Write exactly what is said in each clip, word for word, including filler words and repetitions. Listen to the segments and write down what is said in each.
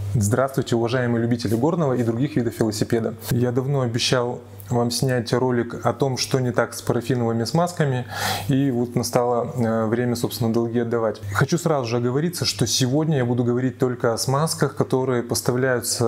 Здравствуйте, уважаемые любители горного и других видов велосипеда. Я давно обещал вам снять ролик о том, что не так с парафиновыми смазками, и вот настало время, собственно, долги отдавать. Хочу сразу же оговориться, что сегодня я буду говорить только о смазках, которые поставляются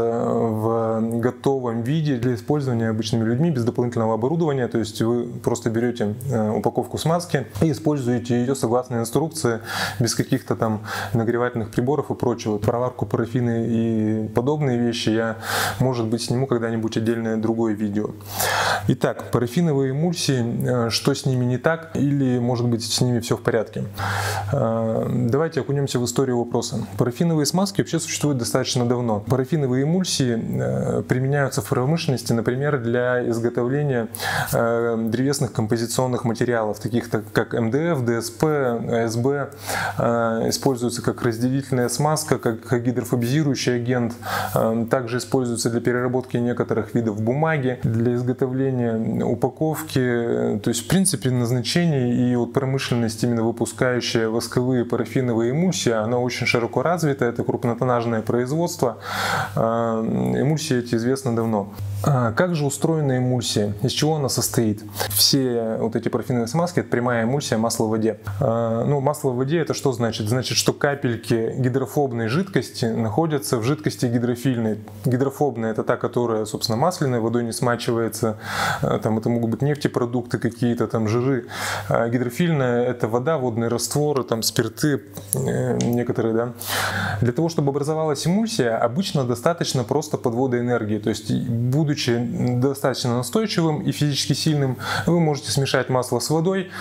в готовом виде для использования обычными людьми без дополнительного оборудования. То есть вы просто берете упаковку смазки и используете ее согласно инструкции, без каких-то там нагревательных приборов и прочего. Про варку парафины и подобные вещи я, может быть, сниму когда-нибудь отдельное другое видео. Итак, парафиновые эмульсии, что с ними не так или, может быть, с ними все в порядке? Давайте окунемся в историю вопроса. Парафиновые смазки вообще существуют достаточно давно. Парафиновые эмульсии применяются в промышленности, например, для изготовления древесных композиционных материалов, таких как эм дэ эф, дэ эс пэ, а эс бэ. Используются как разделительная смазка, как гидрофобизирующий агент. Также используются для переработки некоторых видов бумаги, для изготовления упаковки, то есть в принципе назначение и вот промышленность, именно выпускающая восковые парафиновые эмульсии, она очень широко развита, это крупнотоннажное производство, эмульсии эти известны давно. Как же устроена эмульсия? Из чего она состоит? Все вот эти парафиновые смазки — это прямая эмульсия масла в воде. Ну, масло в воде — это что значит? Значит, что капельки гидрофобной жидкости находятся в жидкости гидрофильной. Гидрофобная — это та, которая, собственно, масляной, водой не смачивается. Там это могут быть нефтепродукты какие-то, там жиры. Гидрофильная — это вода, водные растворы, там спирты некоторые, да. Для того, чтобы образовалась эмульсия, обычно достаточно просто подвода энергии. То есть, будучи достаточно настойчивым и физически сильным, вы можете смешать масло с водой,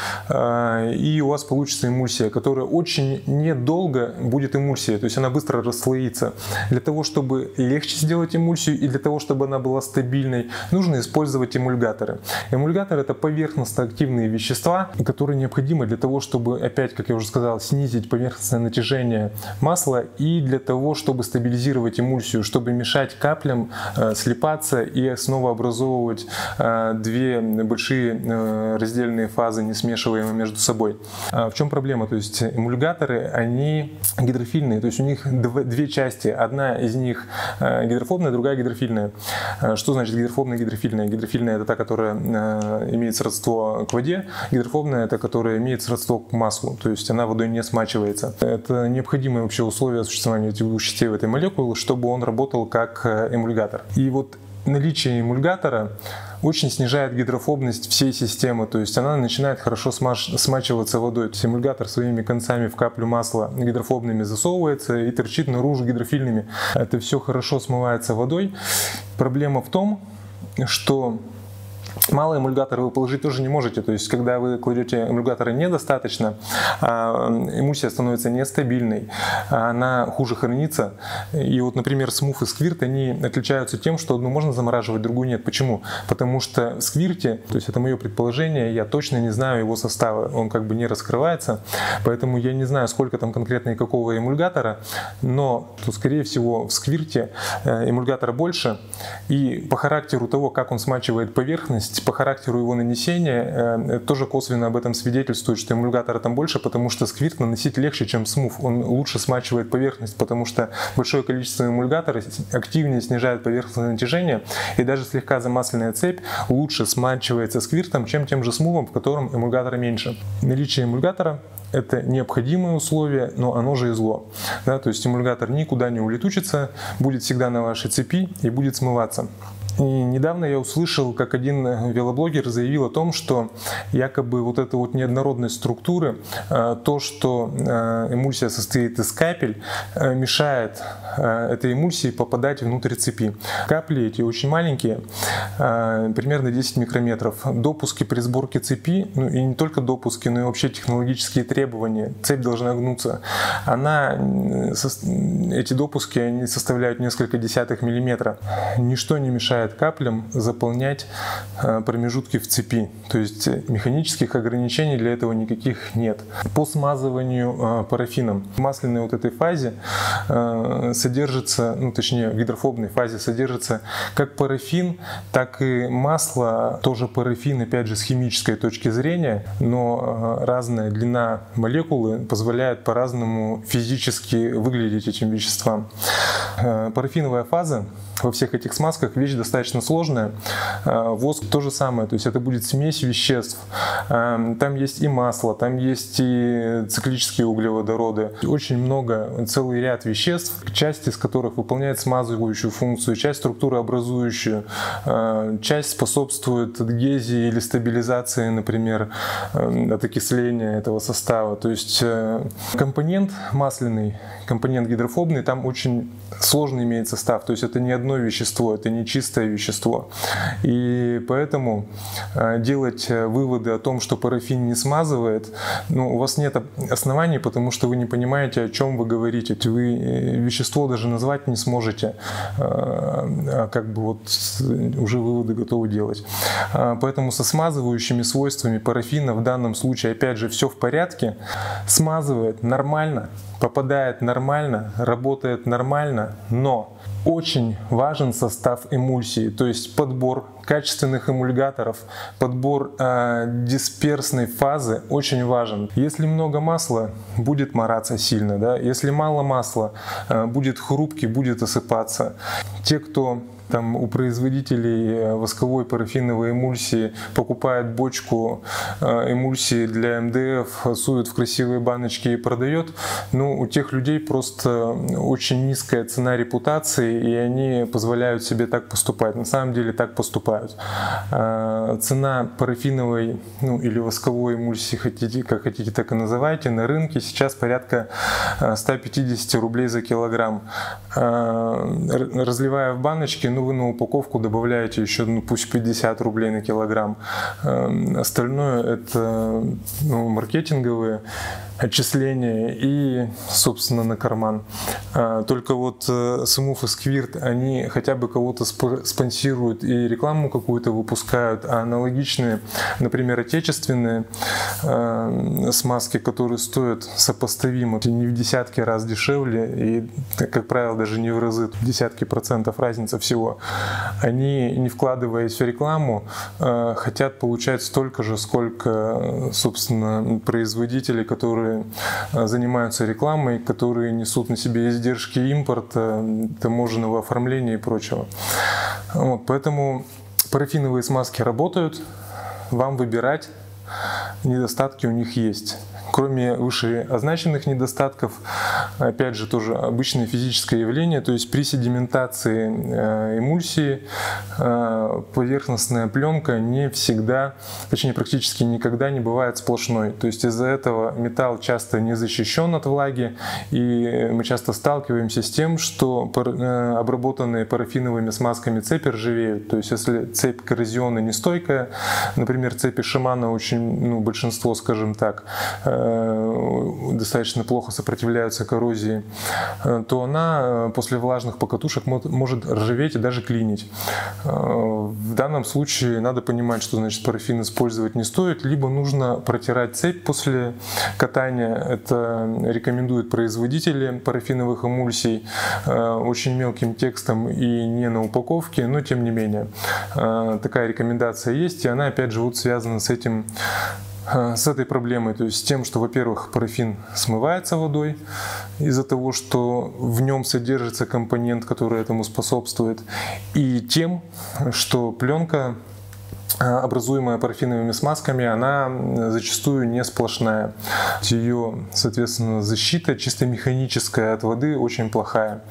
и у вас получится эмульсия, которая очень недолго будет эмульсией, то есть она быстро расслоится. Для того, чтобы легче сделать эмульсию и для того, чтобы она была стабильной, нужно использовать эмульгаторы. Эмульгатор — это поверхностно-активные вещества, которые необходимы для того, чтобы, опять, как я уже сказал, снизить поверхностное натяжение масла и для того, чтобы стабилизировать эмульсию, чтобы мешать каплям слипаться и и снова образовывать э, две большие э, раздельные фазы, не смешиваемые между собой. А в чем проблема? То есть эмульгаторы, они гидрофильные, то есть у них дв две части. Одна из них э, гидрофобная, другая гидрофильная. Э, что значит гидрофобная и гидрофильная? Гидрофильная — это та, которая э, имеет сродство к воде, гидрофобная — это которая имеет сродство к маслу, то есть она водой не смачивается. Это необходимое вообще условие существования этих двух частей в этой молекуле, чтобы он работал как эмульгатор. И вот наличие эмульгатора очень снижает гидрофобность всей системы, то есть она начинает хорошо смаш... смачиваться водой. То есть эмульгатор своими концами в каплю масла гидрофобными засовывается и торчит наружу гидрофильными. Это все хорошо смывается водой. Проблема в том, что мало эмульгатора вы положить тоже не можете, то есть когда вы кладете эмульгатора недостаточно, эмульсия становится нестабильной, она хуже хранится. И вот, например, смув и сквирт, они отличаются тем, что одну можно замораживать, другую нет. Почему? Потому что в сквирте, то есть это мое предположение, я точно не знаю его состава, он как бы не раскрывается, поэтому я не знаю, сколько там конкретно и какого эмульгатора, но то, скорее всего, в сквирте эмульгатора больше, и по характеру того, как он смачивает поверхность, по характеру его нанесения тоже косвенно об этом свидетельствует, что эмульгатора там больше, потому что сквирт наносить легче, чем смув. Он лучше смачивает поверхность, потому что большое количество эмульгатора активнее снижает поверхностное натяжение, и даже слегка замасленная цепь лучше смачивается сквиртом, чем тем же смувом, в котором эмульгатора меньше. Наличие эмульгатора — это необходимое условие, но оно же и зло. Да, то есть эмульгатор никуда не улетучится, будет всегда на вашей цепи и будет смываться. И недавно я услышал, как один велоблогер заявил о том, что якобы вот эта вот неоднородность структуры, то, что эмульсия состоит из капель, мешает этой эмульсии попадать внутрь цепи. Капли эти очень маленькие, примерно десять микрометров. Допуски при сборке цепи, ну и не только допуски, но и вообще технологические требования. Цепь должна гнуться. Она, эти допуски, они составляют несколько десятых миллиметра. Ничто не мешает позволяет каплям заполнять промежутки в цепи. То есть механических ограничений для этого никаких нет. По смазыванию парафином в масляной вот этой фазе содержится, ну точнее в гидрофобной фазе содержится как парафин, так и масло, тоже парафин, опять же с химической точки зрения, но разная длина молекулы позволяет по-разному физически выглядеть этим веществам. Парафиновая фаза во всех этих смазках вещь достаточно сложная. Воск то же самое, то есть это будет смесь веществ. Там есть и масло, там есть и циклические углеводороды. Очень много, целый ряд веществ, часть из которых выполняет смазывающую функцию, часть структурообразующую, часть способствует адгезии или стабилизации, например, от окисления этого состава. То есть компонент масляный, компонент гидрофобный, там очень сложный имеет состав, то есть это не одно вещество, это не чистое вещество. И поэтому делать выводы о том, что парафин не смазывает, ну, у вас нет оснований, потому что вы не понимаете, о чем вы говорите. Вы вещество даже назвать не сможете, а как бы вот уже выводы готовы делать. Поэтому со смазывающими свойствами парафина в данном случае, опять же, все в порядке, смазывает нормально, попадает нормально, работает нормально, но очень важен состав эмульсии, то есть подбор качественных эмульгаторов, подбор э, дисперсной фазы очень важен. Если много масла, будет мораться сильно, да? Если мало масла, э, будет хрупкий, будет осыпаться. Те, кто там у производителей восковой парафиновой эмульсии покупает бочку эмульсии для эм дэ эф, сует в красивые баночки и продает, ну, у тех людей просто очень низкая цена репутации, и они позволяют себе так поступать. На самом деле так поступают. Цена парафиновой, ну, или восковой эмульсии, хотите, как хотите, так и называйте, на рынке сейчас порядка ста пятидесяти рублей за килограмм. Разливая в баночки, ну, вы на упаковку добавляете еще, ну, пусть пятьдесят рублей на килограмм. Остальное это, ну, маркетинговые отчисления и, собственно, на карман. Только вот Смув и Сквирт, они хотя бы кого-то спонсируют и рекламу какую-то выпускают, а аналогичные, например, отечественные смазки, которые стоят сопоставимо, не в десятки раз дешевле и, как правило, даже не в разы, десятки процентов разница всего, они, не вкладываясь в рекламу, хотят получать столько же, сколько, собственно, производители, которые занимаются рекламой, которые несут на себе издержки импорта, таможенного оформления и прочего. Вот, поэтому парафиновые смазки работают, вам выбирать, недостатки у них есть. Кроме вышеозначенных недостатков, опять же, тоже обычное физическое явление, то есть при седиментации эмульсии поверхностная пленка не всегда, точнее практически никогда не бывает сплошной. То есть из-за этого металл часто не защищен от влаги, и мы часто сталкиваемся с тем, что обработанные парафиновыми смазками цепи ржавеют. То есть если цепь коррозионно нестойкая, например, цепи Шимано очень, ну, большинство, скажем так, достаточно плохо сопротивляются коррозии, то она после влажных покатушек может ржаветь и даже клинить. В данном случае надо понимать, что значит парафин использовать не стоит, либо нужно протирать цепь после катания. Это рекомендуют производители парафиновых эмульсий очень мелким текстом и не на упаковке, но тем не менее такая рекомендация есть, и она опять же вот связана с этим, с этой проблемой, то есть с тем, что, во-первых, парафин смывается водой из-за того, что в нем содержится компонент, который этому способствует, и тем, что пленка, образуемая парафиновыми смазками, она зачастую не сплошная. Ее, соответственно, защита чисто механическая от воды очень плохая.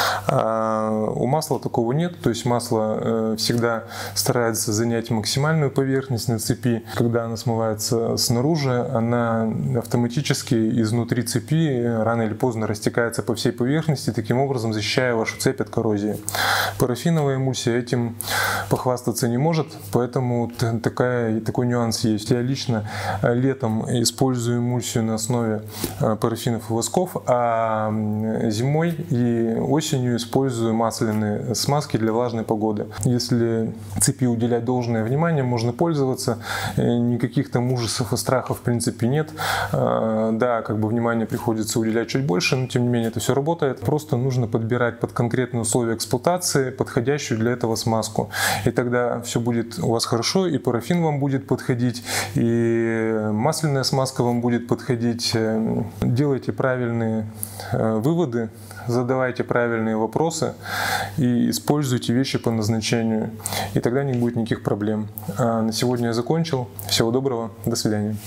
А у масла такого нет, то есть масло всегда старается занять максимальную поверхность на цепи. Когда она смывается снаружи, она автоматически изнутри цепи рано или поздно растекается по всей поверхности, таким образом защищая вашу цепь от коррозии. Парафиновая эмульсия этим похвастаться не может, поэтому Поэтому вот такая, такой нюанс есть. Я лично летом использую эмульсию на основе парафинов и восков, а зимой и осенью использую масляные смазки для влажной погоды. Если цепи уделять должное внимание, можно пользоваться. Никаких там ужасов и страхов в принципе нет. Да, как бы внимание приходится уделять чуть больше, но тем не менее это все работает. Просто нужно подбирать под конкретные условия эксплуатации подходящую для этого смазку. И тогда все будет у вас хорошо, и парафин вам будет подходить, и масляная смазка вам будет подходить. Делайте правильные выводы, задавайте правильные вопросы и используйте вещи по назначению. И тогда не будет никаких проблем. А на сегодня я закончил. Всего доброго. До свидания.